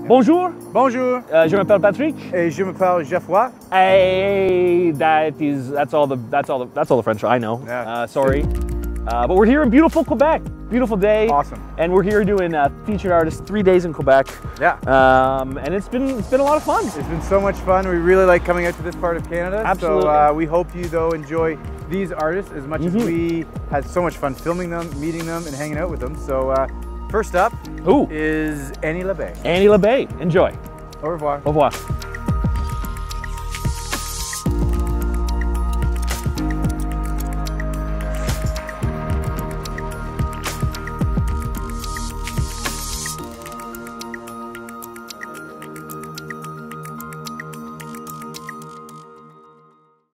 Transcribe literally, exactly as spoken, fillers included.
Bonjour, Bonjour, uh, je m'appelle Patrick. et je m'appelle Geoffroy. Hey, that is that's all the that's all the that's all the French I know. Yeah. Uh, sorry, uh, but we're here in beautiful Quebec. Beautiful day. Awesome. And we're here doing uh, featured artist three days in Quebec. Yeah. Um, and it's been it's been a lot of fun. It's been so much fun. We really like coming out to this part of Canada. Absolutely. So uh, we hope you though enjoy these artists as much Mhm. as we had so much fun filming them, meeting them, and hanging out with them. So uh, first up Ooh, is Annie LaBey. Annie LaBey. Enjoy. Au revoir. Au revoir.